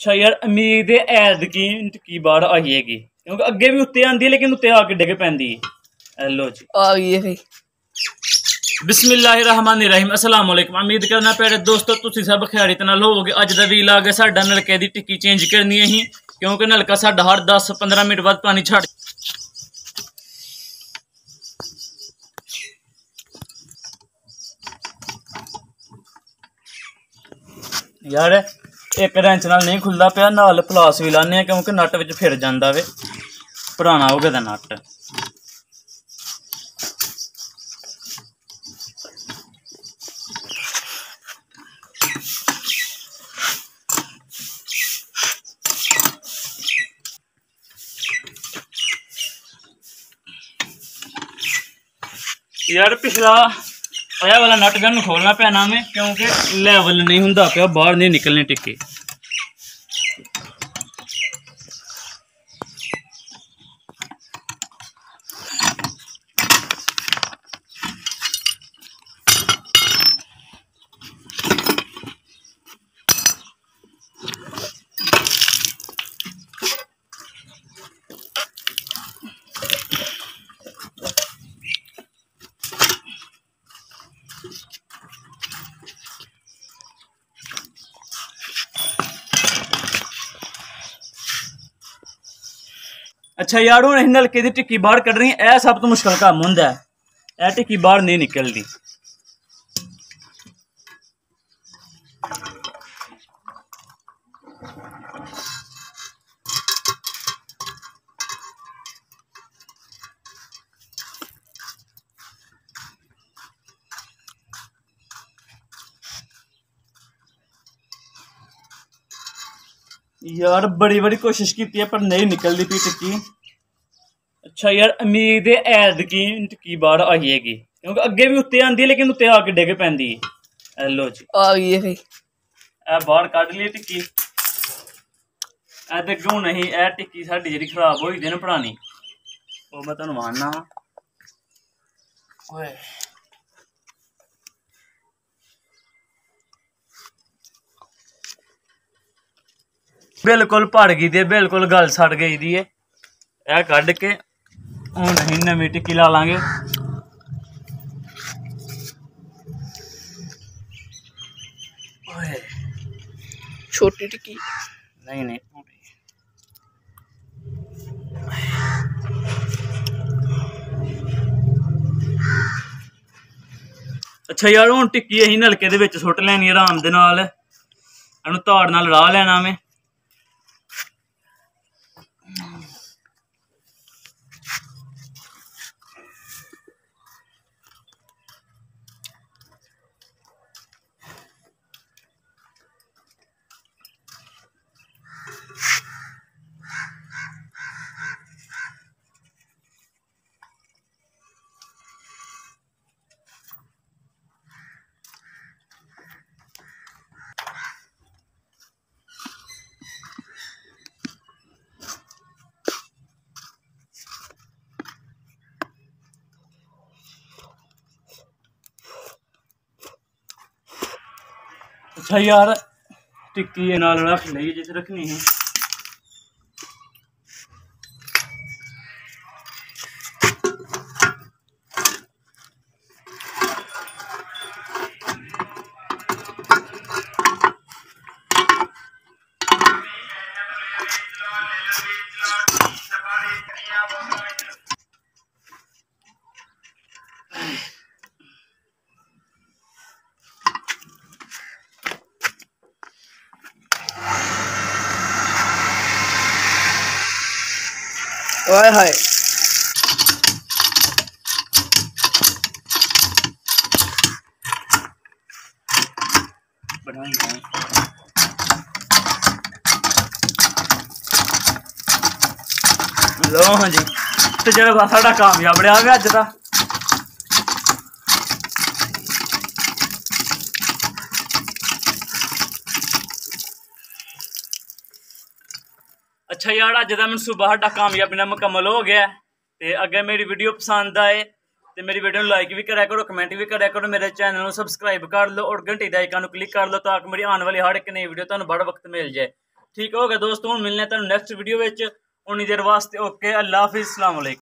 अच्छा यार उम्मीद है ऐतकी की बाढ़ आएगी क्योंकि अगे भी उत्ते आंदी है लेकिन उत्ते आके डिग पैंदी है। लो जी आ गई है। बिस्मिल्लाहिर्रहमानिर्रहीम अस्सलाम वालेकुम। उम्मीद करना प्यारे दोस्तों तुसी सब खैरियत नाल होवोगे। अज दा वील आ गया साडा नलके दी टिक्की चेंज करनी है ही क्योंकि नलका साडा हर 10-15 मिनट बाद पानी छड़ यार एक रेंच नाल नहीं खुलदा पिया नाल प्लास भी लाने क्योंकि नट विच फिर जांदा वे पुराना हो गया नट। यार पिछला आया वाला नट गन खोलना पैना में क्योंकि लेवल नहीं हुंदा पिया बाहर नहीं निकलनी टिक्की। अच्छा यार हूँ नलके की टिक्की बाहर कड्ढनी यह सब तो मुश्किल काम होंदा है। यह टिक्की बाहर नहीं निकलती। यार बड़ी बड़ी कोशिश की है पर नहीं निकलती पी टिक्की। अच्छा यार उम्मीद है ऐतकी टिक्की बाहर आएगी क्योंकि अगे भी उत्ते आंदी है लेकिन उत्ते आके डिग पैंदी है। लो जी आ गई है। ए बाहर कढ ली टिक्की। ए ते नहीं ए टिक्की साडी जेहड़ी खराब होई दी ना पुरानी वो मैं तुहानू मानना ओए बिल्कुल पड़ गई थी बिल्कुल गल सड़ गई दी है। यह कढ़ के हूँ नहीं नवी टिक्की ला लांगे। छोटी टिक्की नहीं नहीं अच्छा यार हूँ टिक्की अं नलके दे विच सुट लैनी आराम दे नाल इहनूं ताड़ नाल राह लेना मैं। अच्छा यार टिक्की नाल रख ली जिस रखनी है। हाय हाय लो हाँ जी तो चलो साडा कामयाब रहा है अज का। अच्छा यार अज का मनसूबा साडा कामयाबी नाल मुकम्मल हो गया। तो अगर मेरी वीडियो पसंद आए तो मेरी वीडियो लाइक भी करा करो कमेंट भी करा करो मेरे चैनल को सबसक्राइब कर लो और घंटी के आइकन क्लिक कर लो ताकि मेरी आने वाली हर एक नई वीडियो तुहानू बड़ वक्त मिल जाए। ठीक हो गया दोस्तों, हुण मिलने तुहानू नैक्सट वीडियो विच। उन्नी देर वास्ते ओके, अल्लाह हाफिज़, अस्सलाम वालेकुम।